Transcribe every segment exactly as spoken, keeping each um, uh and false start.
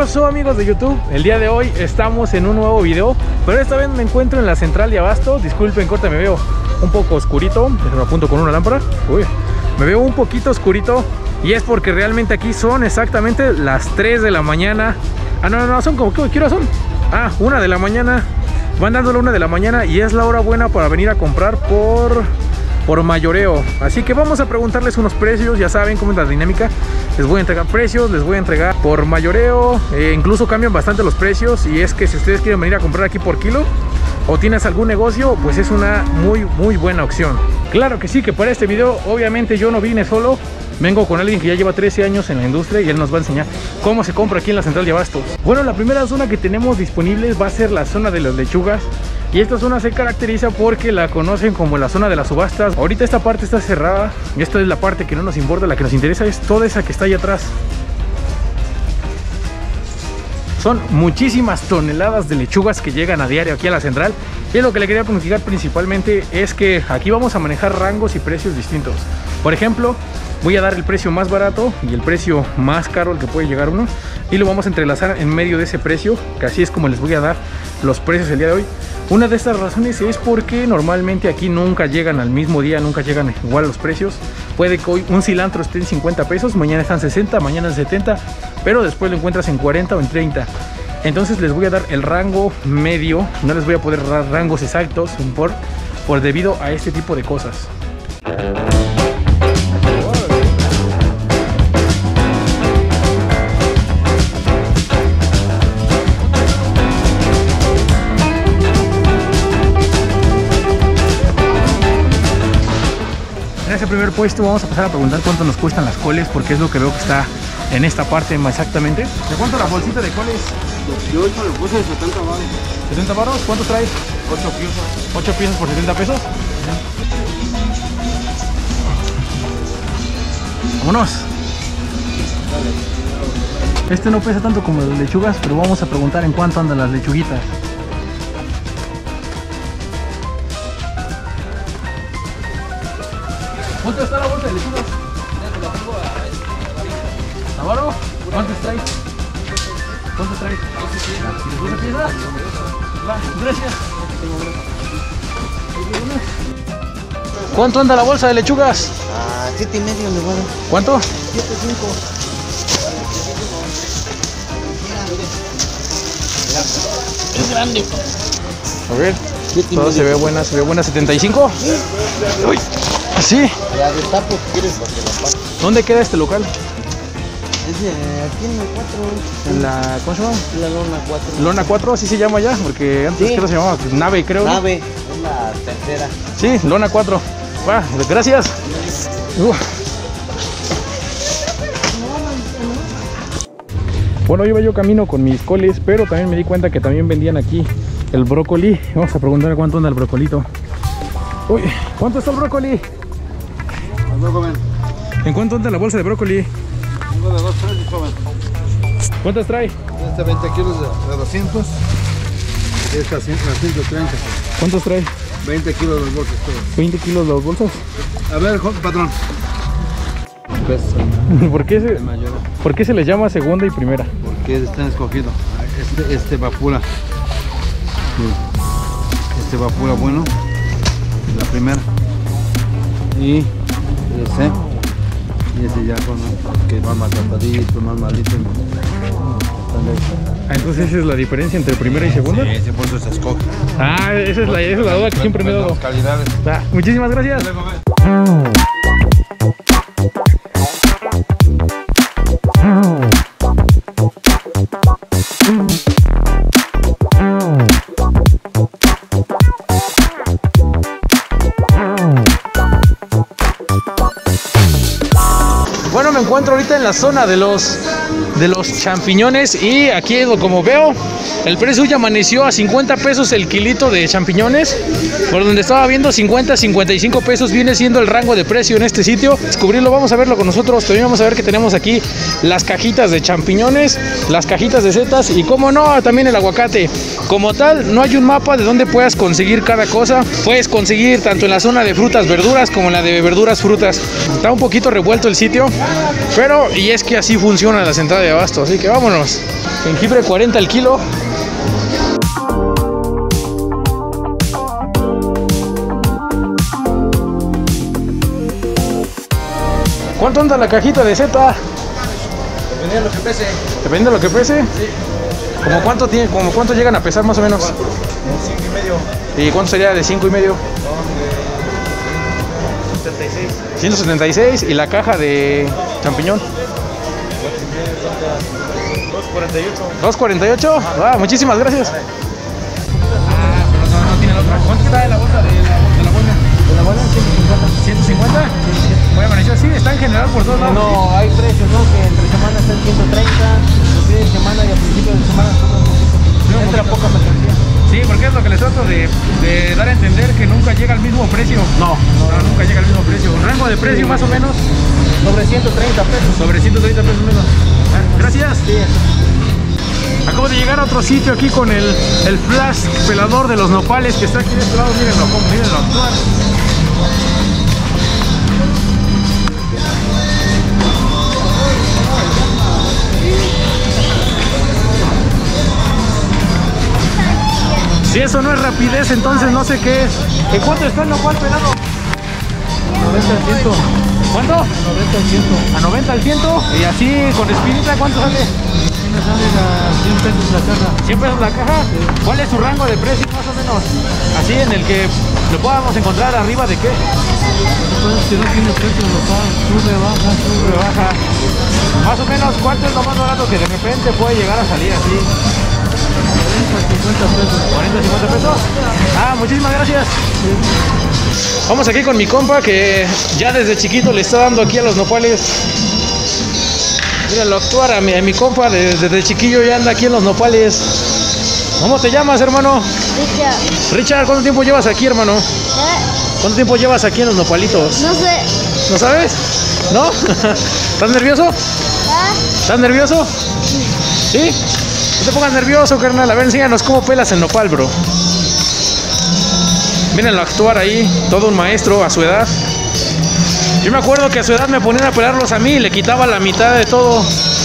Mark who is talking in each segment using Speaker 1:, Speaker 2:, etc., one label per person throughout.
Speaker 1: pasó, amigos de YouTube? El día de hoy estamos en un nuevo video, pero esta vez me encuentro en la central de Abastos. Disculpen, corte, me veo un poco oscurito. Me apunto con una lámpara. Uy, me veo un poquito oscurito y es porque realmente aquí son exactamente las tres de la mañana. Ah, no, no, no, son como, ¿qué hora son? Ah, una de la mañana. Van dando la una de la mañana y es la hora buena para venir a comprar por... por mayoreo. Así que vamos a preguntarles unos precios. Ya saben cómo es la dinámica. Les voy a entregar precios, les voy a entregar por mayoreo. eh, Incluso cambian bastante los precios. Y es que si ustedes quieren venir a comprar aquí por kilo o tienes algún negocio, pues es una muy muy buena opción. Claro que sí, que para este video obviamente yo no vine solo. Vengo con alguien que ya lleva trece años en la industria y él nos va a enseñar cómo se compra aquí en la central de Abastos. Bueno, la primera zona que tenemos disponible va a ser la zona de las lechugas. Y esta zona se caracteriza porque la conocen como la zona de las subastas. Ahorita esta parte está cerrada. Y esta es la parte que no nos importa. La que nos interesa es toda esa que está ahí atrás. Son muchísimas toneladas de lechugas que llegan a diario aquí a la central. Y lo que le quería comunicar principalmente es que aquí vamos a manejar rangos y precios distintos. Por ejemplo, voy a dar el precio más barato y el precio más caro al que puede llegar uno, y lo vamos a entrelazar en medio de ese precio, que así es como les voy a dar los precios el día de hoy. Una de estas razones es porque normalmente aquí nunca llegan al mismo día, nunca llegan igual los precios. Puede que hoy un cilantro esté en cincuenta pesos, mañana están sesenta, mañana en setenta, pero después lo encuentras en cuarenta o en treinta. Entonces les voy a dar el rango medio, no les voy a poder dar rangos exactos por, por debido a este tipo de cosas. En ese primer puesto vamos a pasar a preguntar cuánto nos cuestan las coles, porque es lo que veo que está en esta parte más exactamente. ¿De cuánto la bolsita de coles?
Speaker 2: Yo ocho le puse de setenta baros.
Speaker 1: ¿setenta baros? ¿Cuántos traes?
Speaker 2: ocho piezas.
Speaker 1: ocho piezas por setenta pesos. Vámonos. Este no pesa tanto como las lechugas, pero vamos a preguntar en cuánto andan las lechuguitas. ¿Cuánto está la bolsa de lechugas? ¿Navarro? ¿Cuántos traes? ¿Cuántos traes? ¿doce piezas? Gracias. ¿Cuánto anda la bolsa de lechugas?
Speaker 2: Ah, siete y medio le voy a dar.
Speaker 1: ¿Cuánto?
Speaker 2: Siete, cinco. Es grande.
Speaker 1: A ver. Todo se ve buena, se ve buena. ¿setenta y cinco?
Speaker 2: Sí.
Speaker 1: Uy. ¿Sí?
Speaker 2: La destapo si quieres para que la pague.
Speaker 1: ¿Dónde queda este local?
Speaker 2: Es de aquí en la cuatro.
Speaker 1: En la, ¿cómo se llama?
Speaker 2: La lona cuatro.
Speaker 1: Lona cuatro, así se llama ya, porque antes
Speaker 2: Sí.
Speaker 1: creo que se llamaba Nave, creo. ¿no?
Speaker 2: Nave, es la tercera.
Speaker 1: Sí, Lona cuatro. Va, gracias. Uh. Bueno, iba yo camino con mis coles, pero también me di cuenta que también vendían aquí el brócoli. Vamos a preguntar cuánto anda el brocolito. Uy, ¿cuánto está el brócoli?
Speaker 2: Joven.
Speaker 1: ¿En cuánto anda la bolsa de brócoli?
Speaker 2: Tengo de dos precios, joven.
Speaker 1: ¿Cuántas trae?
Speaker 2: Este veinte kilos de, de doscientos. Y esta ciento treinta.
Speaker 1: ¿Cuántos trae?
Speaker 2: veinte kilos de bolsas todos.
Speaker 1: ¿veinte kilos las bolsas?
Speaker 2: A ver, patrón.
Speaker 1: ¿Por qué, se, ¿Por qué se les llama segunda y primera?
Speaker 2: Porque están escogidos. Este, este va pura. Este va pura bueno. La primera. Y ese. Y ese ya con que va más tratadito, más malito.
Speaker 1: Ah, entonces esa es la diferencia entre primera y segunda.
Speaker 2: Sí, ese por eso se escoge.
Speaker 1: Ah, esa es la, esa es la duda que siempre me he dado.
Speaker 2: Calidades.
Speaker 1: Ah, muchísimas gracias. Bueno, me encuentro ahorita en la zona de los de los champiñones y aquí como veo el precio ya amaneció a cincuenta pesos el kilito de champiñones, por donde estaba viendo cincuenta, cincuenta y cinco pesos viene siendo el rango de precio en este sitio. Descubrirlo, vamos a verlo con nosotros. También vamos a ver que tenemos aquí las cajitas de champiñones, las cajitas de setas y como no, también el aguacate. Como tal, no hay un mapa de donde puedas conseguir cada cosa. Puedes conseguir tanto en la zona de frutas, verduras, como en la de verduras, frutas. Está un poquito revuelto el sitio, pero y es que así funciona la central de abasto. Así que vámonos. Jengibre cuarenta el kilo. ¿Cuánto anda la cajita de Z?
Speaker 2: Dependiendo de lo que pese.
Speaker 1: Depende de lo que pese.
Speaker 2: Sí.
Speaker 1: ¿Cómo cuánto tiene, como cuánto llegan a pesar más o menos?
Speaker 2: cinco y medio.
Speaker 1: ¿Y cuánto sería de cinco y medio?
Speaker 2: setenta y seis.
Speaker 1: ciento setenta y seis. ¿Y la caja de champiñón?
Speaker 2: dos cuarenta y ocho.
Speaker 1: dos cuarenta y ocho. Ah, muchísimas gracias. Ah, pero no, no tiene la otra. ¿Cuánto está de la bolsa de la, de la bolsa?
Speaker 2: ¿De la buena?
Speaker 1: ¿ciento cincuenta? Voy a amanecer así, está en general por todos lados.
Speaker 2: No, hay precios, ¿no? Que entre semana están ciento treinta, los fines de semana y a principios de semana son un poquito. Entra poca mercancía.
Speaker 1: Sí, porque es lo que les trato de, de dar a entender, que nunca llega al mismo precio. No, no, no nunca llega al mismo precio. Un rango de precio sí, más o menos
Speaker 2: sobre ciento treinta pesos.
Speaker 1: Sobre ciento treinta pesos menos. Ah, gracias. Sí. Acabo de llegar a otro sitio aquí con el, el flash pelador de los nopales que está aquí de este lado. Mírenlo, mírenlo actuar. Si eso no es rapidez, entonces no sé qué es. ¿En cuánto está el nopal pelado?
Speaker 2: noventa al ciento.
Speaker 1: ¿Cuánto?
Speaker 2: noventa al ciento.
Speaker 1: A noventa al ciento. Y así con espinita, ¿cuánto sale?
Speaker 2: Me sale a cien pesos la caja.
Speaker 1: ¿cien pesos la caja? Sí. ¿Cuál es su rango de precio más o menos? Así en el que lo podamos encontrar arriba de qué.
Speaker 2: Pues que no tiene precio local, sube, baja, sube, baja.
Speaker 1: Más o menos, ¿cuánto es lo más barato que de repente puede llegar a salir así?
Speaker 2: cuarenta, cincuenta pesos.
Speaker 1: ¿cuarenta, cincuenta pesos? Ah, muchísimas gracias. Sí. Vamos aquí con mi compa que ya desde chiquito le está dando aquí a los nopales. Míralo actuar a mi, a mi compa, desde, desde chiquillo ya anda aquí en los nopales. ¿Cómo te llamas, hermano?
Speaker 3: Richard.
Speaker 1: Richard, ¿cuánto tiempo llevas aquí, hermano?
Speaker 3: ¿Eh?
Speaker 1: ¿Cuánto tiempo llevas aquí en los nopalitos?
Speaker 3: No sé.
Speaker 1: ¿No sabes? ¿No? ¿Estás nervioso?
Speaker 3: ¿Eh?
Speaker 1: ¿Estás nervioso? ¿Sí? No te pongas nervioso, carnal. A ver, enséñanos cómo pelas el nopal, bro. Mírenlo actuar ahí, todo un maestro a su edad. Yo me acuerdo que a su edad me ponían a pelarlos a mí y le quitaba la mitad de todo.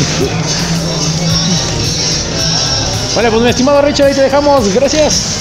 Speaker 1: Vale, pues mi estimado Richard, ahí te dejamos. Gracias.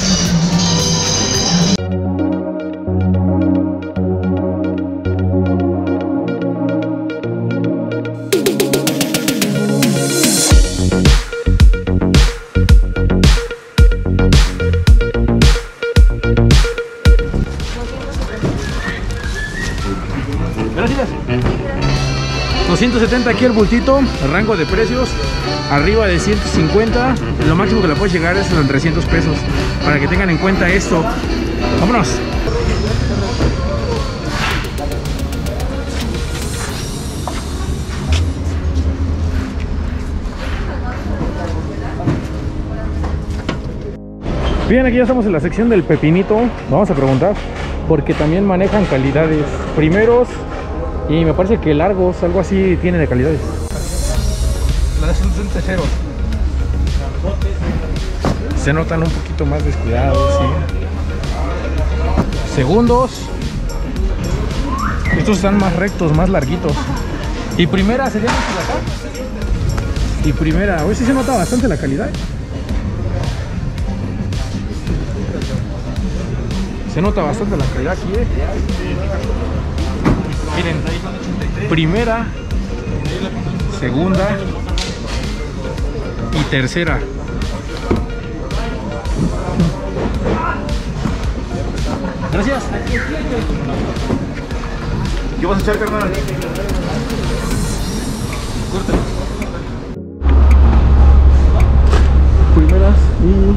Speaker 1: Gracias. doscientos setenta aquí el bultito, el rango de precios arriba de ciento cincuenta, lo máximo que le puede llegar es en trescientos pesos, para que tengan en cuenta esto. Vámonos. Bien, aquí ya estamos en la sección del pepinito. Vamos a preguntar, porque también manejan calidades primeros y me parece que largos, algo así tiene de calidades.
Speaker 2: Las son terceros.
Speaker 1: Se notan un poquito más descuidados, ¿sí? Segundos. Estos están más rectos, más larguitos. Y primera sería más por acá. Y primera, hoy sí se nota bastante la calidad. Se nota bastante la calidad aquí, ¿eh? Miren, primera, segunda y tercera. Gracias.
Speaker 2: ¿Qué vas a echar, carnal? Corta.
Speaker 1: Primeras y...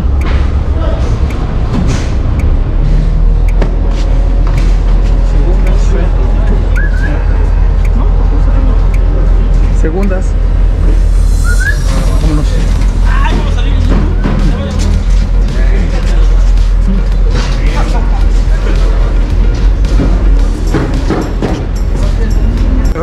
Speaker 1: segundas. Vámonos.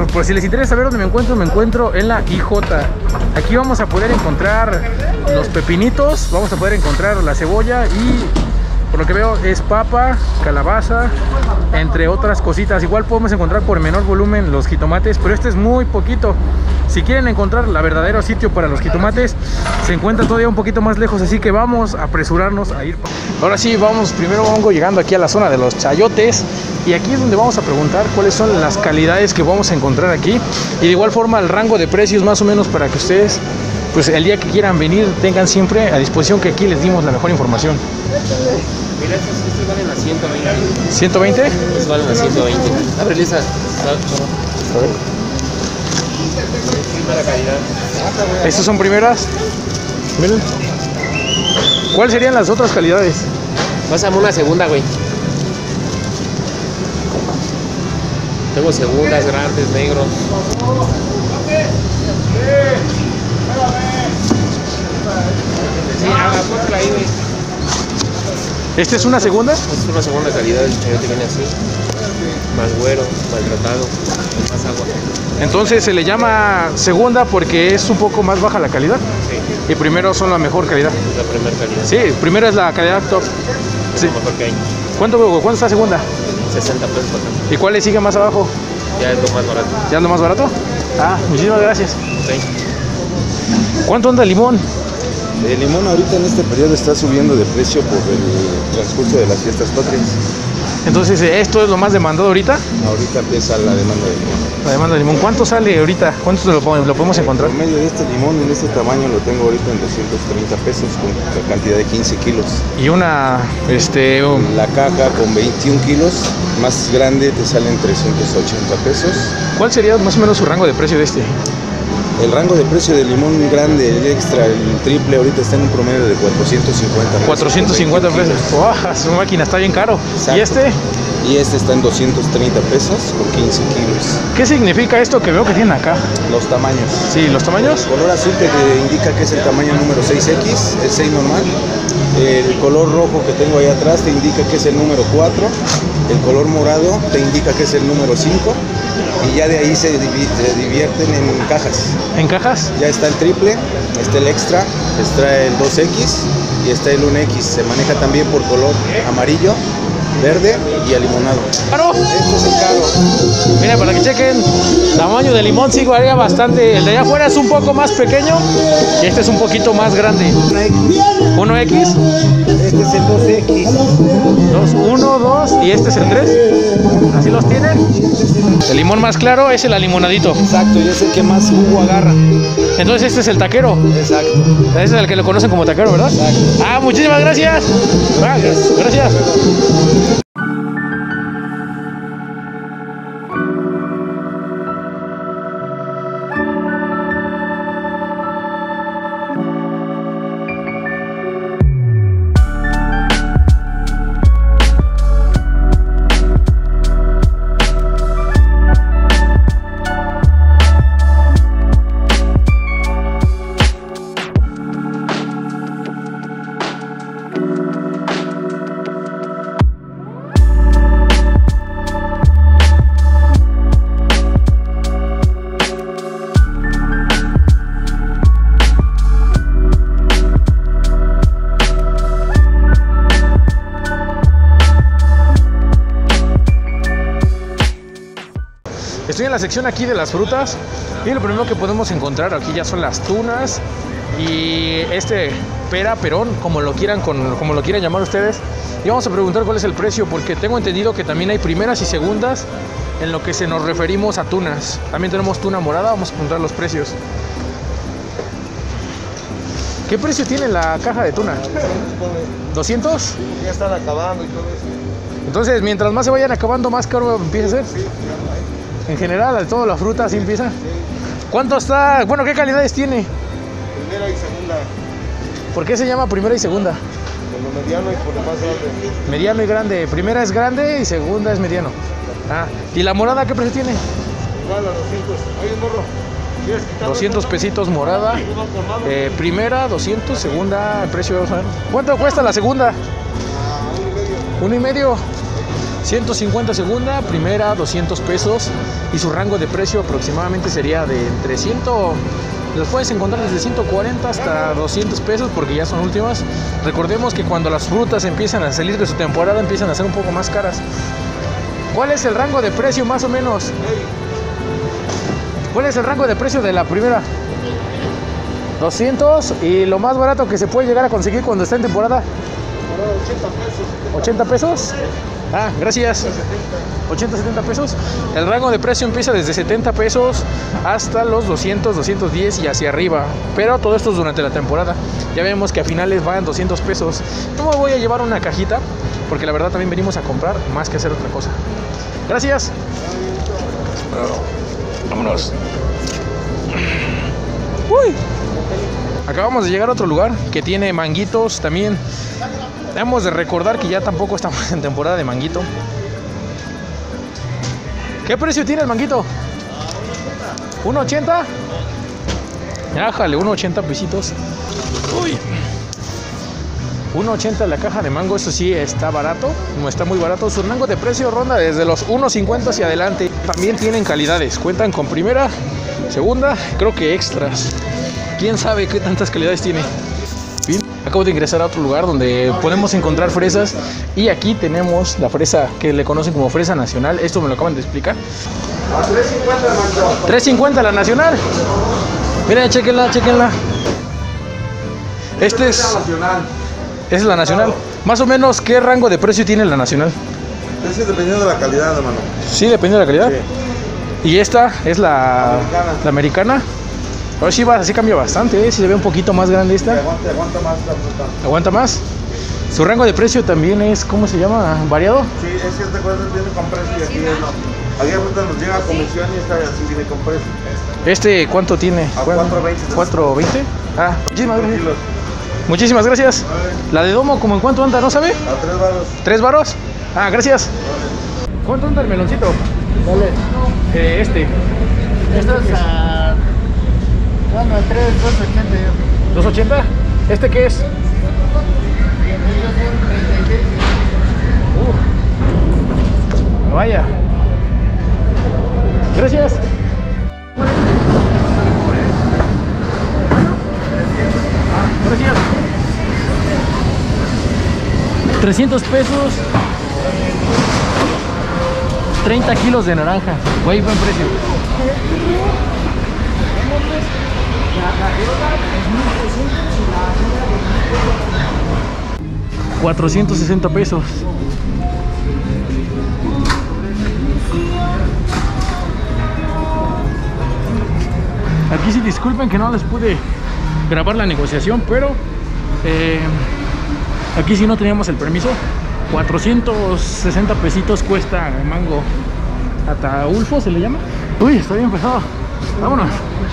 Speaker 1: por si les interesa saber dónde me encuentro, me encuentro en la I J. Aquí vamos a poder encontrar los pepinitos, vamos a poder encontrar la cebolla y por lo que veo es papa, calabaza, entre otras cositas. Igual podemos encontrar por menor volumen los jitomates, pero este es muy poquito. Si quieren encontrar el verdadero sitio para los jitomates, se encuentra todavía un poquito más lejos, así que vamos a apresurarnos a ir. Ahora sí, vamos, primero vamos llegando aquí a la zona de los chayotes y aquí es donde vamos a preguntar cuáles son las calidades que vamos a encontrar aquí y de igual forma el rango de precios más o menos para que ustedes, pues el día que quieran venir, tengan siempre a disposición que aquí les dimos la mejor información.
Speaker 4: Mira, estos, estos valen a ciento veinte.
Speaker 1: ¿ciento veinte?
Speaker 4: Estos valen a ciento veinte. Abre Lisa. Primera calidad.
Speaker 1: ¿Estas son primeras? Miren. ¿Cuáles serían las otras calidades?
Speaker 4: Pásame una segunda, güey. Tengo segundas, grandes, negros. Sí, haga, póntela ahí, güey.
Speaker 1: ¿Esta es una segunda?
Speaker 4: Esta es una segunda calidad, el chayote viene así. Más güero, maltratado, con más agua.
Speaker 1: Entonces se le llama segunda porque es un poco más baja la calidad.
Speaker 4: Sí.
Speaker 1: Y primero son la mejor calidad.
Speaker 4: Es la primera calidad.
Speaker 1: Sí, primero es la calidad top.
Speaker 4: Es
Speaker 1: Sí.
Speaker 4: lo mejor que hay.
Speaker 1: ¿Cuánto, ¿Cuánto está segunda?
Speaker 4: sesenta pesos por acá.
Speaker 1: ¿Y cuál le sigue más abajo?
Speaker 4: Ya es lo más barato.
Speaker 1: ¿Ya es lo más barato? Ah, muchísimas gracias.
Speaker 4: Ok.
Speaker 1: ¿Cuánto anda el limón?
Speaker 5: El limón ahorita en este periodo está subiendo de precio por el transcurso de las fiestas patrias.
Speaker 1: Entonces, ¿esto es lo más demandado ahorita?
Speaker 5: Ahorita empieza la demanda de limón.
Speaker 1: La demanda de limón. ¿Cuánto sale ahorita? ¿Cuánto lo, podemos- lo podemos encontrar?
Speaker 5: El promedio de este limón en este tamaño lo tengo ahorita en doscientos treinta pesos con la cantidad de quince kilos.
Speaker 1: Y una, este... un-
Speaker 5: La caja con veintiún kilos más grande te salen trescientos ochenta pesos.
Speaker 1: ¿Cuál sería más o menos su rango de precio de este?
Speaker 5: El rango de precio del limón grande, el extra, el triple, ahorita está en un promedio de cuatrocientos cincuenta pesos.
Speaker 1: cuatrocientos cincuenta
Speaker 5: con
Speaker 1: pesos.
Speaker 5: veintiún kilos.
Speaker 1: ¡Wow! Su máquina está bien caro.
Speaker 5: Exacto.
Speaker 1: ¿Y este?
Speaker 5: Y este está en doscientos treinta pesos con quince kilos.
Speaker 1: ¿Qué significa esto que veo que tienen acá?
Speaker 5: Los tamaños.
Speaker 1: Sí, los tamaños.
Speaker 5: El color azul te indica que es el tamaño número seis equis, el seis normal. El color rojo que tengo ahí atrás te indica que es el número cuatro. El color morado te indica que es el número cinco. Y ya de ahí se, divi se divierten en cajas.
Speaker 1: ¿En cajas?
Speaker 5: Ya está el triple, está el extra, está el dos equis y está el uno equis. Se maneja también por color amarillo, verde y alimonado.
Speaker 1: ¿Caro?
Speaker 5: Este es el caro.
Speaker 1: Mira, para que chequen, tamaño de limón sí varía bastante. El de allá afuera es un poco más pequeño y este es un poquito más grande. ¿uno equis?
Speaker 5: Este es el dos equis.
Speaker 1: Dos, uno, dos y este es el tres. ¿Así los tienen? El limón más claro es el alimonadito.
Speaker 5: Exacto, y es el que más jugo agarra.
Speaker 1: Entonces este es el taquero.
Speaker 5: Exacto.
Speaker 1: Ese es el que lo conocen como taquero, ¿verdad?
Speaker 5: Exacto.
Speaker 1: Ah, muchísimas gracias. Ah, gracias. Estoy en la sección aquí de las frutas y lo primero que podemos encontrar aquí ya son las tunas y este pera, perón, como lo quieran, con, como lo quieran llamar ustedes. Y vamos a preguntar cuál es el precio porque tengo entendido que también hay primeras y segundas en lo que se nos referimos a tunas. También tenemos tuna morada, vamos a preguntar los precios. ¿Qué precio tiene la caja de tuna? ¿doscientos?
Speaker 5: Ya están acabando y todo eso.
Speaker 1: Entonces, mientras más se vayan acabando, más caro empieza a ser. En general, de toda la fruta así empieza. ¿Cuánto está? Bueno, ¿qué calidades tiene?
Speaker 5: Primera y segunda,
Speaker 1: ¿Por qué se llama primera y segunda?
Speaker 5: por lo mediano y por lo más grande.
Speaker 1: Mediano y grande. Primera es grande y segunda es mediano. Ah, ¿y la morada qué precio tiene?
Speaker 5: Igual a doscientos. Oye, morro, ¿quieres quitar
Speaker 1: doscientos pesitos morada. Eh, primera, doscientos. Segunda, el precio, vamos a ver. ¿Cuánto cuesta la segunda? Uno y medio. ciento cincuenta segunda, primera doscientos pesos y su rango de precio aproximadamente sería de entre cien, los puedes encontrar desde ciento cuarenta hasta doscientos pesos porque ya son últimas. Recordemos que cuando las frutas empiezan a salir de su temporada empiezan a ser un poco más caras. ¿Cuál es el rango de precio más o menos? ¿Cuál es el rango de precio de la primera? doscientos, y lo más barato que se puede llegar a conseguir cuando está en temporada. ochenta pesos. Ah, gracias. ochenta, setenta pesos. El rango de precio empieza desde setenta pesos hasta los doscientos, doscientos diez y hacia arriba. Pero todo esto es durante la temporada. Ya vemos que a finales van doscientos pesos. No me voy a llevar una cajita porque la verdad también venimos a comprar más que hacer otra cosa. Gracias. Vámonos. Uy. Acabamos de llegar a otro lugar que tiene manguitos también. Debemos de recordar que ya tampoco estamos en temporada de manguito. ¿Qué precio tiene el manguito? ¿uno ochenta? Ájale, uno ochenta pesitos. Uy. uno ochenta la caja de mango, eso sí está barato, no está muy barato. Su rango de precio ronda desde los uno cincuenta hacia adelante. También tienen calidades, cuentan con primera, segunda, creo que extras. Quién sabe qué tantas calidades tiene. Bien, acabo de ingresar a otro lugar donde podemos encontrar fresas y aquí tenemos la fresa que le conocen como fresa nacional. Esto me lo acaban de explicar. tres cincuenta la nacional. Miren, chequenla, chequenla. Este es es la nacional. Más o menos, ¿qué rango de precio tiene la nacional?
Speaker 5: Ese dependiendo de la calidad, hermano.
Speaker 1: Sí, depende de la calidad. Sí. Y esta es la
Speaker 5: americana.
Speaker 1: La americana. Ahora sí, va, así cambia bastante, ¿eh? Si se ve un poquito más grande esta.
Speaker 5: Aguanta, aguanta más esta fruta.
Speaker 1: ¿Aguanta más? Su rango de precio también es, ¿cómo se llama? ¿Variado?
Speaker 5: Sí, es que esta cosa viene con precio y aquí no. Aquí fruta nos llega a comisión y esta así viene con precio.
Speaker 1: ¿Este cuánto tiene?
Speaker 5: A cuatro veinte.
Speaker 1: ¿cuatro veinte? Ah, muchísimas gracias.
Speaker 5: Kilos.
Speaker 1: Muchísimas gracias. La de domo, ¿cómo en cuánto anda? ¿No sabe?
Speaker 5: A tres varos.
Speaker 1: ¿Tres varos? Ah, gracias. ¿Cuánto anda el meloncito?
Speaker 3: Dale.
Speaker 1: Eh, este.
Speaker 3: Esto es a... Bueno, tres, dos ochenta yo.
Speaker 1: ¿dos ochenta? ¿Este qué es? Uh, vaya. Gracias. Gracias. trescientos pesos. treinta kilos de naranja. Güey, buen precio. cuatrocientos sesenta pesos. Aquí sí disculpen que no les pude grabar la negociación, pero eh, aquí sí no teníamos el permiso. Cuatrocientos sesenta pesitos cuesta el mango Ataulfo, ¿se le llama? Uy, está bien pesado. Vámonos.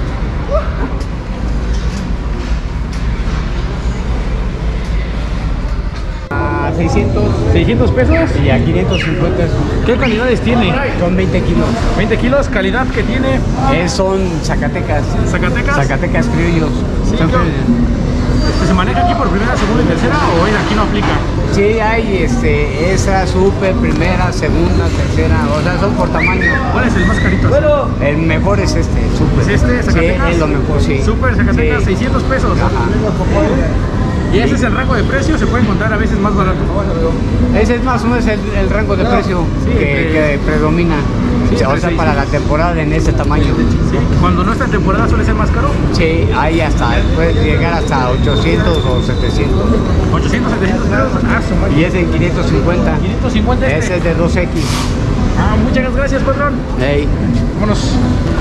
Speaker 6: A seiscientos,
Speaker 1: seiscientos pesos.
Speaker 6: y a quinientos cincuenta.
Speaker 1: ¿Qué calidades tiene?
Speaker 6: Son veinte kilos.
Speaker 1: veinte kilos, calidad que tiene.
Speaker 6: Eh, son Zacatecas.
Speaker 1: Zacatecas.
Speaker 6: Zacatecas criollos.
Speaker 1: Sí,
Speaker 6: Son
Speaker 1: yo-
Speaker 6: criollos.
Speaker 1: Este, ¿se maneja aquí por primera, segunda y tercera o en aquí no aplica?
Speaker 6: Sí, hay este, esa, super, primera, segunda, tercera. O sea, son por tamaño.
Speaker 1: ¿Cuál es el más carito? Bueno,
Speaker 6: El mejor es este, super.
Speaker 1: ¿es este, Zacatecas?
Speaker 6: Sí, es lo mejor, sí.
Speaker 1: Super Zacatecas,
Speaker 6: Sí.
Speaker 1: seiscientos pesos.
Speaker 6: Ajá.
Speaker 1: Y ese es el rango de precio, se puede encontrar a veces más barato.
Speaker 6: Ese es más o menos el, el rango de precio
Speaker 1: sí,
Speaker 6: que,
Speaker 1: entre-
Speaker 6: que predomina.
Speaker 1: Sí,
Speaker 6: o
Speaker 1: entre
Speaker 6: sea, para la temporada en este tamaño.
Speaker 1: Sí, cuando no está en temporada suele ser más caro.
Speaker 6: Sí, hay hasta, puede llegar hasta ochocientos o setecientos.
Speaker 1: ochocientos, setecientos pesos. Ah, su madre.
Speaker 6: Y es en quinientos cincuenta.
Speaker 1: quinientos cincuenta este.
Speaker 6: Ese es de dos equis.
Speaker 1: Ah, muchas gracias, patrón.
Speaker 6: Ey.
Speaker 1: Vámonos.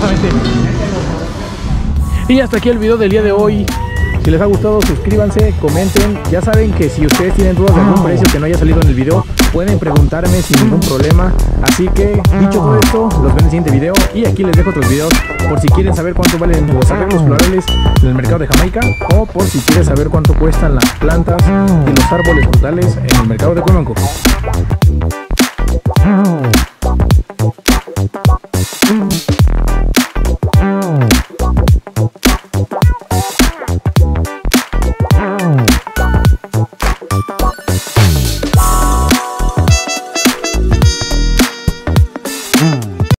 Speaker 1: Y hasta aquí el video del día de hoy. Si les ha gustado, suscríbanse, comenten. Ya saben que si ustedes tienen dudas de algún precio que no haya salido en el video, pueden preguntarme sin ningún problema. Así que, dicho todo esto, los veo en el siguiente video. Y aquí les dejo otros videos por si quieren saber cuánto valen los arreglos florales en el mercado de Jamaica, o por si quieren saber cuánto cuestan las plantas y los árboles frutales en el mercado de Cuemanco. Mm.